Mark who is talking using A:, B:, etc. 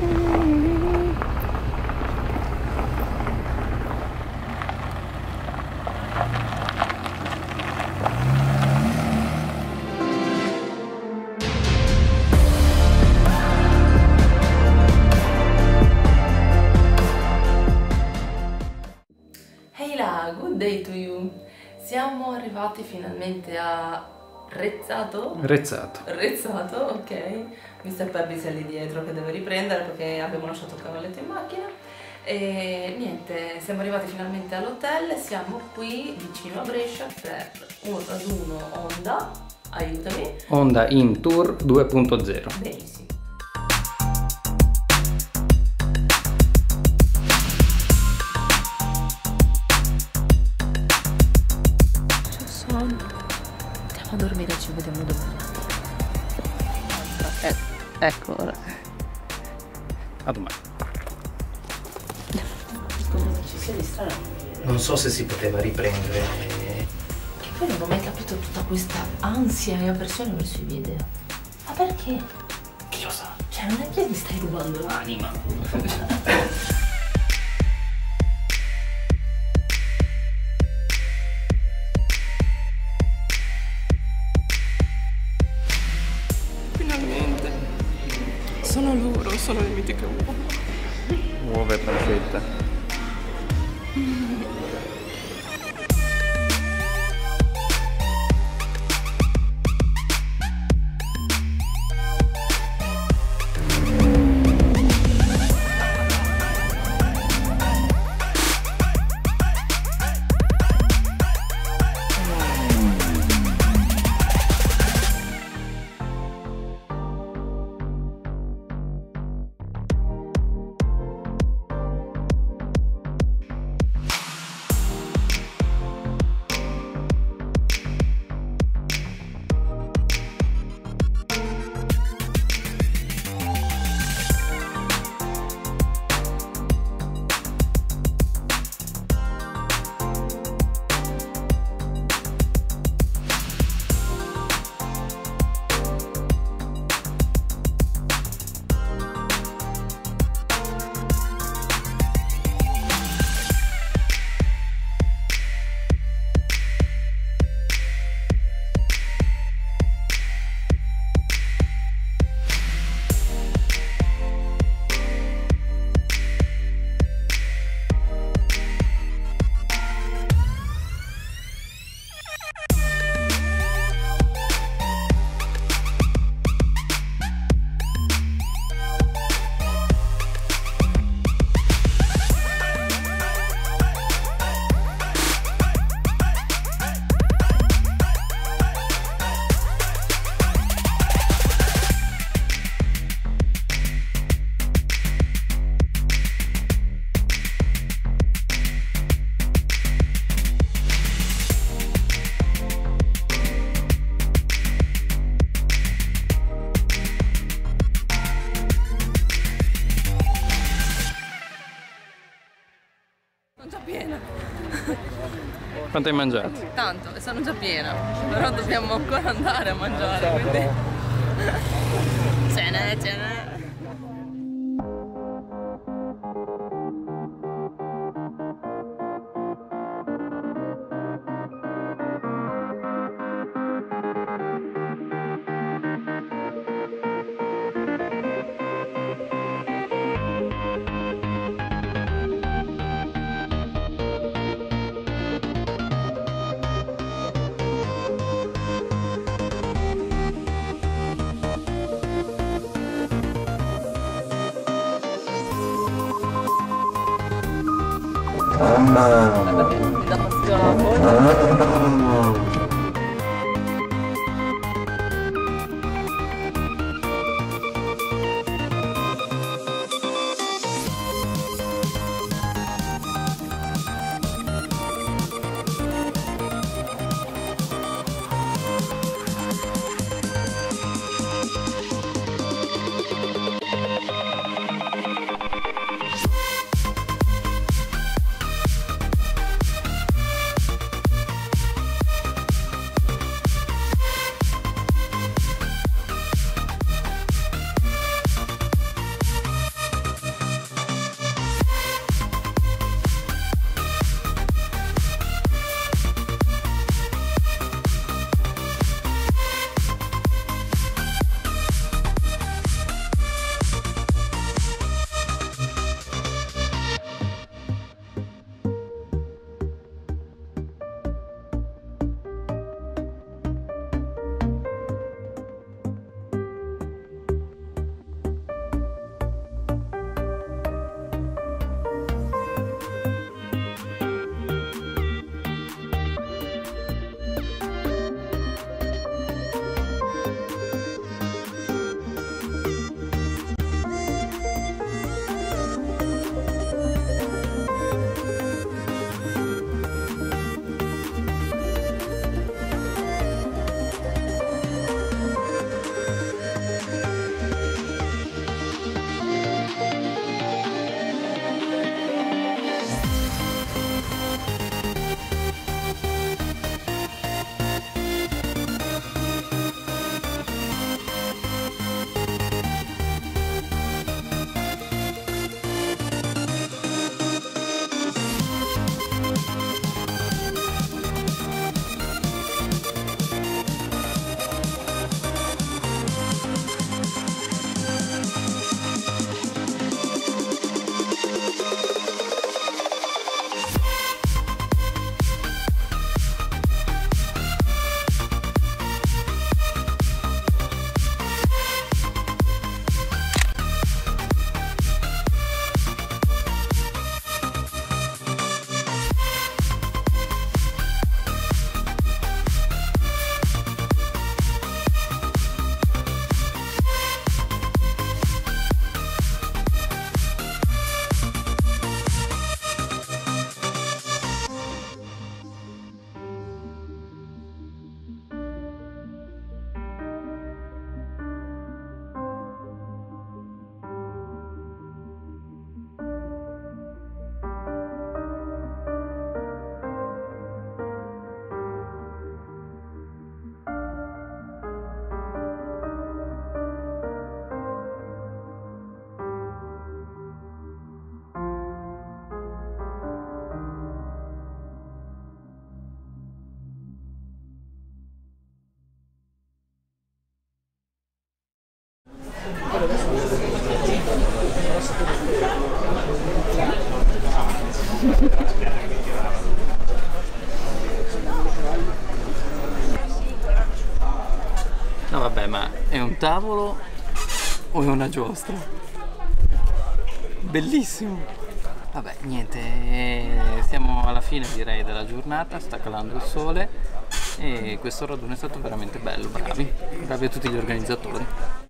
A: Good day to you. Siamo arrivati finalmente a Rezzato, ok. Mr. Pebbis è lì dietro che deve riprendere perché abbiamo lasciato il cavalletto in macchina. E niente, siamo arrivati finalmente all'hotel. Siamo qui vicino a Brescia per un raduno Honda. Aiutami.
B: Honda in Tour 2.0.
A: Benissimo. Andiamo a dormire, ci vediamo domani. Ecco ora.
B: A domani.
A: Come ci sia di strano.
B: Non so se si poteva riprendere.
A: Che poi non ho mai capito tutta questa ansia e avversione verso i video. Ma perché?
B: Chi lo sa?
A: Cioè non è che mi stai rubando l'anima.
C: Finalmente sono loro, sono le mitiche uova.
B: Uova e pancetta. Quanto hai mangiato?
A: Tanto, sono già piena, però dobbiamo ancora andare a mangiare, quindi... Cene. Perché mi dà fastidio la coda.
B: No vabbè, ma è un tavolo o è una giostra? Bellissimo! Vabbè, niente, siamo alla fine direi della giornata, sta calando il sole e questo raduno è stato veramente bello, bravi a tutti gli organizzatori.